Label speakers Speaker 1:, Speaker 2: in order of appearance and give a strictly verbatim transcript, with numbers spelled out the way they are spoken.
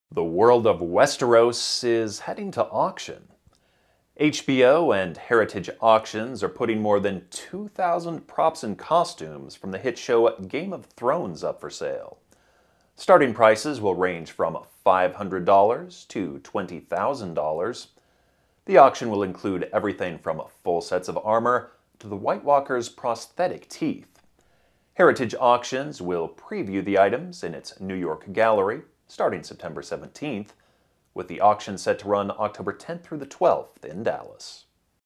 Speaker 1: The world of Westeros is heading to auction. H B O and Heritage Auctions are putting more than two thousand props and costumes from the hit show Game of Thrones up for sale. Starting prices will range from five hundred dollars to twenty thousand dollars. The auction will include everything from full sets of armor to the White Walker's prosthetic teeth. Heritage Auctions will preview the items in its New York gallery starting September seventeenth, with the auction set to run October tenth through the twelfth in Dallas.